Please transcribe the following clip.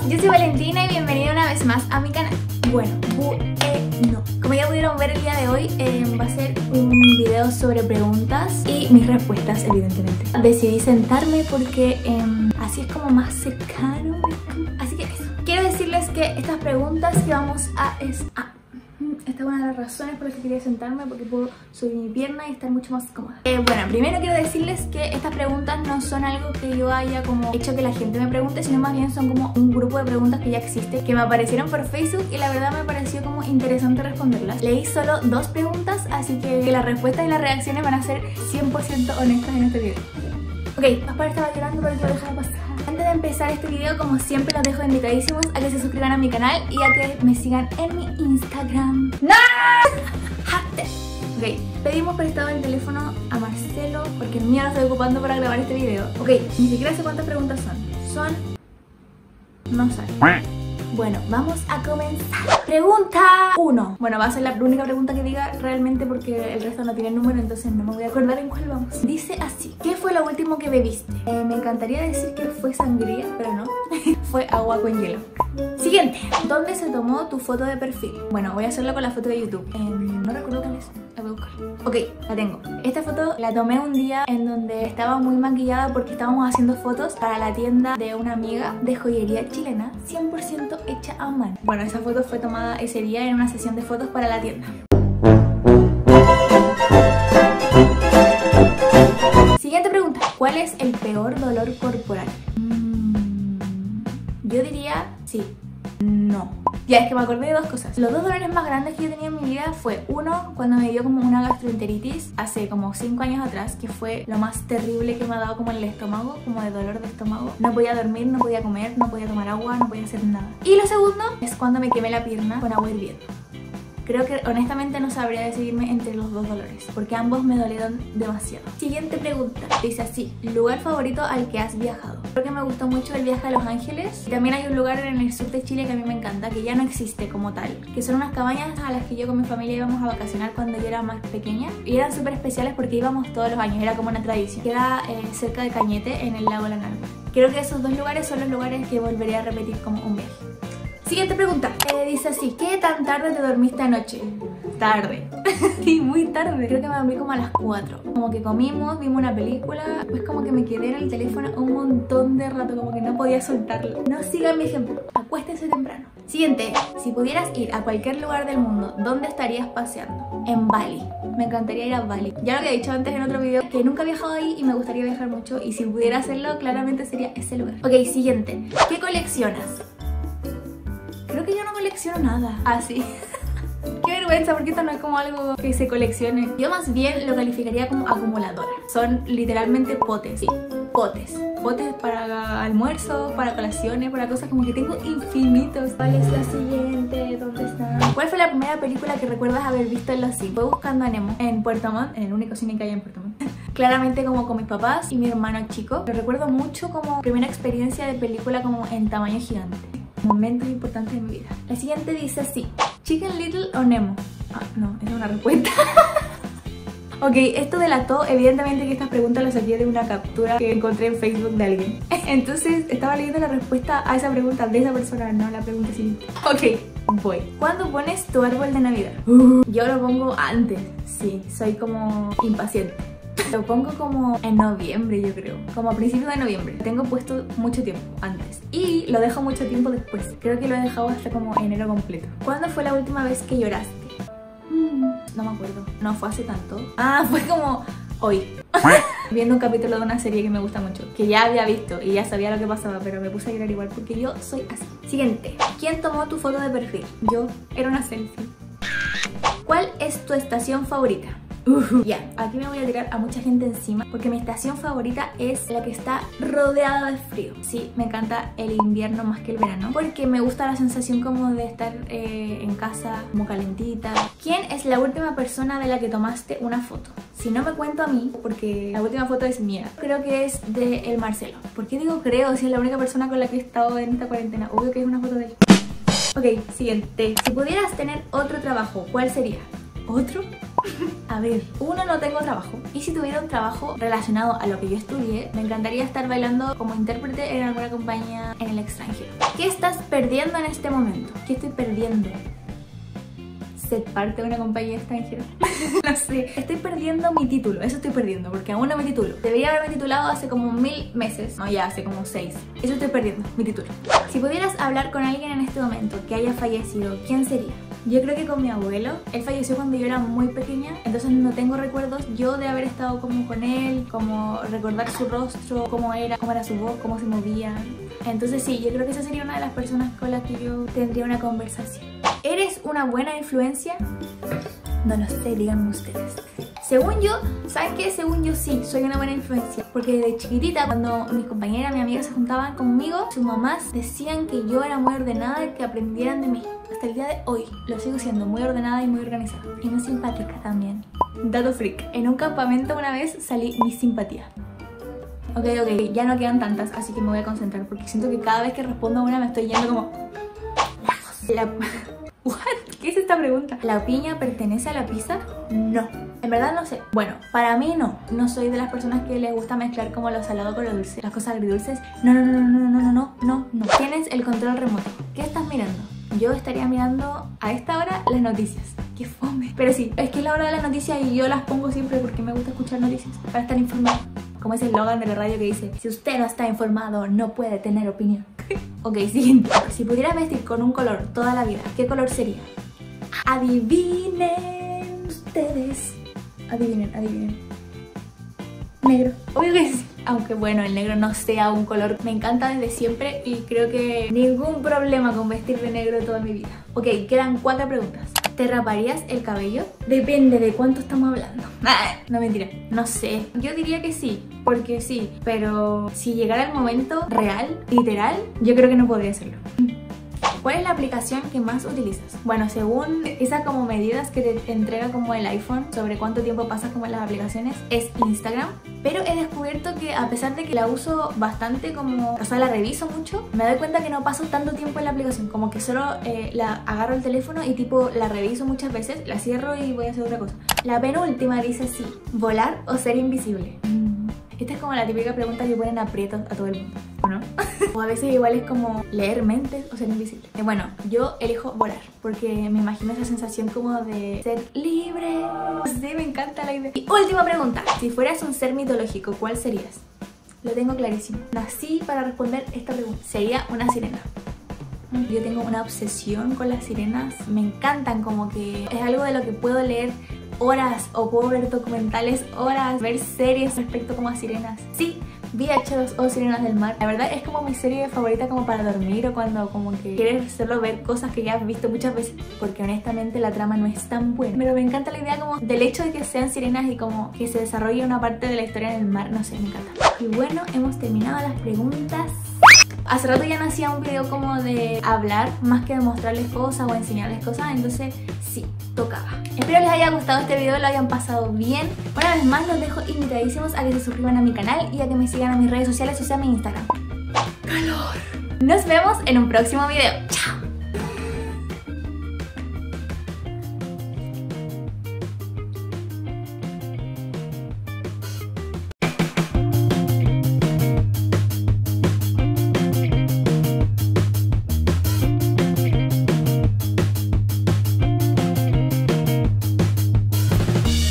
Yo soy Valentina y bienvenida una vez más a mi canal. Bueno, como ya pudieron ver el día de hoy, va a ser un video sobre preguntas y mis respuestas, evidentemente. Decidí sentarme porque así es como más cercano. Así que eso. Quiero decirles que estas preguntas que vamos a... Esta es una de las razones por las que quería sentarme, porque puedo subir mi pierna y estar mucho más cómoda. Bueno, primero quiero decirles que estas preguntas no son algo que yo haya como hecho que la gente me pregunte, sino más bien son como un grupo de preguntas que ya existe, que me aparecieron por Facebook y la verdad me pareció como interesante responderlas. Leí solo 2 preguntas, así que las respuestas y las reacciones van a ser 100% honestas en este video. Ok, Gaspar estaba llorando, pero quiero dejar pasar. Antes de empezar este video, como siempre, los dejo invitadísimos a que se suscriban a mi canal y a que me sigan en mi Instagram. ¡No! Ok, pedimos prestado el teléfono a Marcelo porque el mío lo estoy ocupando para grabar este video. Ok, ni siquiera sé cuántas preguntas son. No sé. Bueno, vamos a comenzar. Pregunta 1. Bueno, va a ser la única pregunta que diga realmente porque el resto no tiene número, entonces no me voy a acordar en cuál vamos. Dice así: ¿qué fue lo último que bebiste? Me encantaría decir que fue sangría, pero no. Fue agua con hielo. Siguiente. ¿Dónde se tomó tu foto de perfil? Bueno, voy a hacerlo con la foto de YouTube. No recuerdo cuál es. La voy a buscar. Ok, la tengo. Esta foto la tomé un día en donde estaba muy maquillada porque estábamos haciendo fotos para la tienda de una amiga de joyería chilena 100% hecha a mano. Bueno, esa foto fue tomada ese día en una sesión de fotos para la tienda. Siguiente pregunta. ¿Cuál es el peor dolor corporal? Yo diría sí. No. Ya, es que me acordé de 2 cosas. Los 2 dolores más grandes que yo tenía en mi vida fue uno, cuando me dio como una gastroenteritis hace como 5 años atrás, que fue lo más terrible que me ha dado como en el estómago, como de dolor de estómago. No podía dormir, no podía comer, no podía tomar agua, no podía hacer nada. Y lo segundo es cuando me quemé la pierna con agua hirviendo. Creo que honestamente no sabría decidirme entre los 2 dolores, porque ambos me dolieron demasiado. Siguiente pregunta. Dice así: ¿lugar favorito al que has viajado? Creo que me gustó mucho el viaje a Los Ángeles. También hay un lugar en el sur de Chile que a mí me encanta, que ya no existe como tal, que son unas cabañas a las que yo con mi familia íbamos a vacacionar cuando yo era más pequeña. Y eran súper especiales porque íbamos todos los años, era como una tradición. Queda cerca de Cañete, en el lago Lanalma. Creo que esos 2 lugares son los lugares que volvería a repetir como un viaje. Siguiente pregunta. Dice así: ¿qué tan tarde te dormiste anoche? Tarde. Sí, muy tarde. Creo que me dormí como a las 4. Como que comimos, vimos una película. Pues como que me quedé en el teléfono un montón de rato, como que no podía soltarlo. No sigan mi ejemplo. Acuéstense temprano. Siguiente. Si pudieras ir a cualquier lugar del mundo, ¿dónde estarías paseando? En Bali. Me encantaría ir a Bali. Ya lo había dicho antes en otro video, que nunca he viajado ahí y me gustaría viajar mucho. Y si pudiera hacerlo, claramente sería ese lugar. Ok, siguiente. ¿Qué coleccionas? Creo que yo no colecciono nada. Ah, sí. Qué vergüenza, porque esto no es como algo que se coleccione. Yo más bien lo calificaría como acumuladora. Son literalmente potes, sí, potes. Potes para almuerzos, para colaciones, para cosas como que tengo infinitos. ¿Cuál es la siguiente? ¿Dónde está? ¿Cuál fue la primera película que recuerdas haber visto en los cines? Fue Buscando a Nemo, en Puerto Montt, en el único cine que hay en Puerto Montt. Claramente como con mis papás y mi hermano chico. Lo recuerdo mucho como primera experiencia de película como en tamaño gigante. Momentos importantes de mi vida. La siguiente dice así: ¿Chicken Little o Nemo? Ah, no, esa es una respuesta. Ok, esto delató evidentemente que estas preguntas las saqué de una captura que encontré en Facebook de alguien. Entonces estaba leyendo la respuesta a esa pregunta de esa persona, no la pregunta siguiente. Ok, voy. ¿Cuándo pones tu árbol de Navidad? Yo lo pongo antes. Sí, soy como impaciente. Lo pongo como en noviembre, yo creo. Como a principios de noviembre. Lo tengo puesto mucho tiempo antes. Y lo dejo mucho tiempo después. Creo que lo he dejado hasta como enero completo. ¿Cuándo fue la última vez que lloraste? No me acuerdo. No fue hace tanto. Ah, fue como hoy. Viendo un capítulo de una serie que me gusta mucho, que ya había visto y ya sabía lo que pasaba, pero me puse a llorar igual porque yo soy así. Siguiente. ¿Quién tomó tu foto de perfil? Yo. Era una selfie. ¿Cuál es tu estación favorita? Ya, aquí me voy a tirar a mucha gente encima porque mi estación favorita es la que está rodeada de frío. Sí, me encanta el invierno más que el verano porque me gusta la sensación como de estar en casa como calentita. ¿Quién es la última persona de la que tomaste una foto? Si no me cuento a mí, porque la última foto es mía, creo que es de el Marcelo. ¿Por qué digo creo si es la única persona con la que he estado en esta cuarentena? Obvio que es una foto de él. Ok, siguiente. Si pudieras tener otro trabajo, ¿cuál sería? ¿Otro? A ver, uno, no tengo trabajo. Y si tuviera un trabajo relacionado a lo que yo estudié, me encantaría estar bailando como intérprete en alguna compañía en el extranjero. ¿Qué estás perdiendo en este momento? ¿Qué estoy perdiendo? Ser parte de una compañía extranjera. No sé, estoy perdiendo mi título. Eso estoy perdiendo, porque aún no me titulo. Debería haberme titulado hace como 1000 meses. No, ya hace como 6. Eso estoy perdiendo, mi título. Si pudieras hablar con alguien en este momento que haya fallecido, ¿quién sería? Yo creo que con mi abuelo. Él falleció cuando yo era muy pequeña, entonces no tengo recuerdos yo de haber estado como con él, como recordar su rostro, cómo era su voz, cómo se movía. Entonces sí, yo creo que esa sería una de las personas con las que yo tendría una conversación. ¿Eres una buena influencia? No lo sé, díganme ustedes. Según yo, ¿saben qué? Según yo sí, soy una buena influencia. Porque desde chiquitita, cuando mis compañeras, mis amigas se juntaban conmigo, sus mamás decían que yo era muy ordenada y que aprendieran de mí. Hasta el día de hoy lo sigo siendo, muy ordenada y muy organizada. Y muy simpática también. Dato freak. En un campamento una vez salí mi simpatía. Ok, ya no quedan tantas, así que me voy a concentrar porque siento que cada vez que respondo a una me estoy yendo como... ¿What? ¿Qué es esta pregunta? ¿La piña pertenece a la pizza? No. En verdad no sé. Bueno, para mí no. No soy de las personas que les gusta mezclar como lo salado con lo dulce. Las cosas agridulces. No. Tienes el control remoto. ¿Qué estás mirando? Yo estaría mirando a esta hora las noticias. ¡Qué fome! Pero sí, es que es la hora de las noticias y yo las pongo siempre porque me gusta escuchar noticias para estar informado. Como ese eslogan de la radio que dice: si usted no está informado, no puede tener opinión. Ok, siguiente. Si pudieras vestir con un color toda la vida, ¿qué color sería? Adivinen ustedes. Adivinen. Negro. Obvio que sí. Aunque bueno, el negro no sea un color, me encanta desde siempre y creo que ningún problema con vestir de negro toda mi vida. Ok, quedan 4 preguntas. ¿Te raparías el cabello? Depende de cuánto estamos hablando. No, mentira, no sé. Yo diría que sí, porque sí. Pero si llegara el momento real, literal, yo creo que no podría hacerlo. ¿Cuál es la aplicación que más utilizas? Bueno, según esas como medidas que te entrega como el iPhone sobre cuánto tiempo pasas como en las aplicaciones, es Instagram. Pero he descubierto que a pesar de que la uso bastante como... O sea, la reviso mucho, me doy cuenta que no paso tanto tiempo en la aplicación. Como que solo la agarro el teléfono y tipo la reviso muchas veces, la cierro y voy a hacer otra cosa. La penúltima dice así: ¿volar o ser invisible? Esta es como la típica pregunta que ponen aprietos a todo el mundo, ¿o no? O a veces igual es como leer mentes o ser invisible. Bueno, yo elijo volar porque me imagino esa sensación como de ser libre. Sí, me encanta la idea. Y última pregunta: si fueras un ser mitológico, ¿cuál serías? Lo tengo clarísimo. Nací para responder esta pregunta. Sería una sirena. Yo tengo una obsesión con las sirenas. Me encantan, como que es algo de lo que puedo leer horas o puedo ver documentales horas, ver series respecto como a sirenas. Sí, vi H2O, Sirenas del Mar. La verdad es como mi serie favorita como para dormir o cuando como que quieres solo ver cosas que ya has visto muchas veces, porque honestamente la trama no es tan buena. Pero me encanta la idea como del hecho de que sean sirenas y como que se desarrolle una parte de la historia en el mar. No sé, me encanta. Y bueno, hemos terminado las preguntas. Hace rato ya no hacía un video como de hablar más que de mostrarles cosas o enseñarles cosas, entonces sí, tocaba. Espero les haya gustado este video, lo hayan pasado bien. Una vez más los dejo invitadísimos a que se suscriban a mi canal y a que me sigan a mis redes sociales, o sea, a mi Instagram. ¡Calor! Nos vemos en un próximo video. ¡Chao!